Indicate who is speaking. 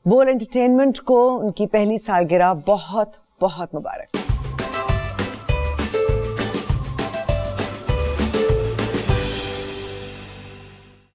Speaker 1: बोल एंटरटेनमेंट को उनकी पहली सालगिरह बहुत बहुत मुबारक।